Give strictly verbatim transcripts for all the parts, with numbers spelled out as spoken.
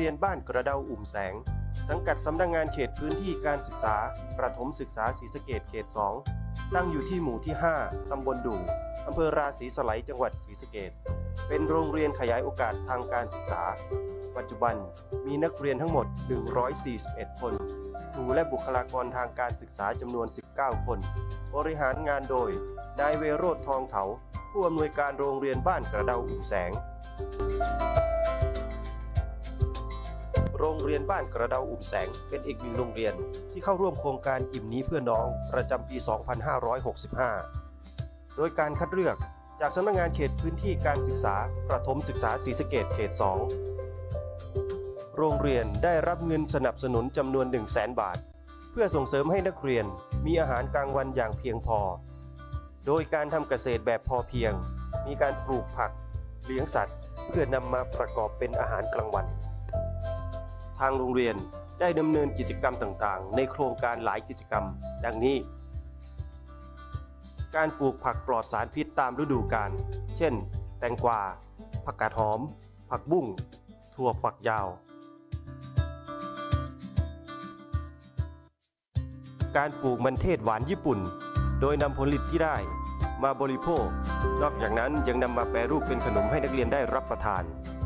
รียนบ้านกระเดาอุ่มแสงสังกัดสำนักงานเขตพื้นที่การศึกษาประถมศึกษาศรีสะเกษเขตสองตั้งอยู่ที่หมู่ที่ห้าตำบลดู่อำเภอราศีสไลยจังหวัดศรีสะเกษเป็นโรงเรียนขยายโอกาสทางการศึกษาปัจจุบันมีนักเรียนทั้งหมดหนึ่งร้อยสี่สิบเอ็ดคนครูและบุคลากรทางการศึกษาจำนวนสิบเก้าคนบริหารงานโดยนายเวโรจน์ทองเถาผู้อำนวยการโรงเรียนบ้านกระเดาอุ่มแสงโรงเรียนบ้านกระเดาอุ่มแสงเป็นอีกหนึ่งโรงเรียนที่เข้าร่วมโครงการอิ่มนี้เพื่อน้องประจำปี สองพันห้าร้อยหกสิบห้า โดยการคัดเลือกจากสำนักงานเขตพื้นที่การศึกษาประถมศึกษาศรีสะเกษเขตสองโรงเรียนได้รับเงินสนับสนุนจำนวน หนึ่งแสน บาทเพื่อส่งเสริมให้นักเรียนมีอาหารกลางวันอย่างเพียงพอโดยการทำเกษตรแบบพอเพียงมีการปลูกผักเลี้ยงสัตว์เพื่อนำมาประกอบเป็นอาหารกลางวันทางโรงเรียนได้ดำเนินกิจกรรมต่างๆในโครงการหลายกิจกรรมดังนี้การปลูกผักปลอดสารพิษตามฤดูกาลเช่นแตงกวาผักกาดหอมผักบุ้งถั่วฝักยาวการปลูกมันเทศหวานญี่ปุ่นโดยนำผลผลิตที่ได้มาบริโภคนอกจากนั้นยังนำมาแปรรูปเป็นขนมให้นักเรียนได้รับประทาน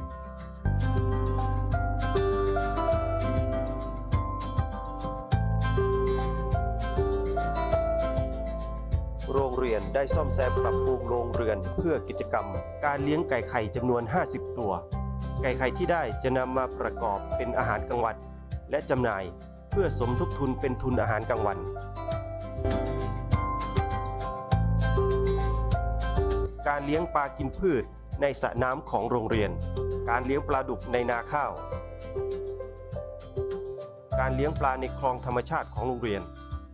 โรงเรียนได้ซ่อมแซมปรับปรุงโรงเรือนเพื่อกิจกรรมการเลี้ยงไก่ไข่จำนวนห้าสิบตัวไก่ไข่ที่ได้จะนำมาประกอบเป็นอาหารกลางวันและจำหน่ายเพื่อสมทบทุนเป็นทุนอาหารกลางวันการเลี้ยงปลากินพืชในสระน้ำของโรงเรียนการเลี้ยงปลาดุกในนาข้าวการเลี้ยงปลาในคลองธรรมชาติของโรงเรียน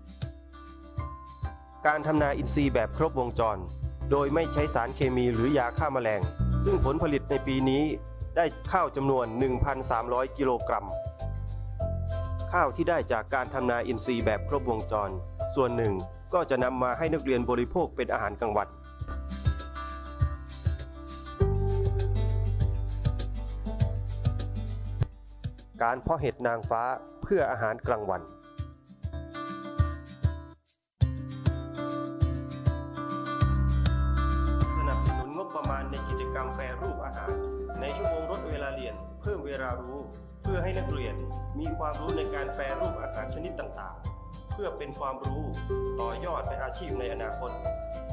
การทำนาอินทรีย์แบบครบวงจรโดยไม่ใช้สารเคมีหรือยาฆ่าแมลงซึ่งผลผลิตในปีนี้ได้ข้าวจำนวน หนึ่งพันสามร้อย กิโลกรัมข้าวที่ได้จากการทำนาอินทรีย์แบบครบวงจรส่วนหนึ่งก็จะนำมาให้นักเรียนบริโภคเป็นอาหารกลางวันการเพาะเห็ดนางฟ้าเพื่ออาหารกลางวันสนับสนุนงบประมาณในกิจกรรมแปรรูปอาหารในชั่วโมงลดเวลาเรียนเพิ่มเวลารู้เพื่อให้นักเรียนมีความรู้ในการแปรรูปอาหารชนิดต่างๆเพื่อเป็นความรู้ต่อยอดในอาชีพในอนาคต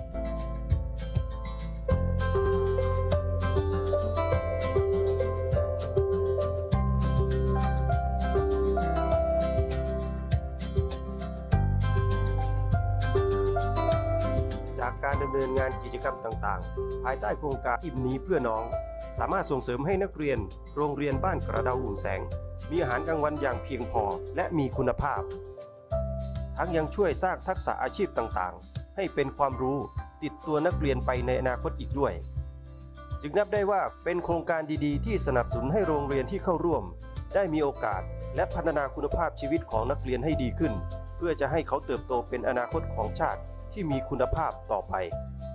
การดำเนินงานกิจกรรมต่างๆภายใต้โครงการอิ่มนี้เพื่อน้องสามารถส่งเสริมให้นักเรียนโรงเรียนบ้านกระเดาอุ่มแสงมีอาหารกลางวันอย่างเพียงพอและมีคุณภาพทั้งยังช่วยสร้างทักษะอาชีพต่างๆให้เป็นความรู้ติดตัวนักเรียนไปในอนาคตอีกด้วยจึงนับได้ว่าเป็นโครงการดีๆที่สนับสนุนให้โรงเรียนที่เข้าร่วมได้มีโอกาสและพัฒนาคุณภาพชีวิตของนักเรียนให้ดีขึ้นเพื่อจะให้เขาเติบโตเป็นอนาคตของชาติที่มีคุณภาพต่อไป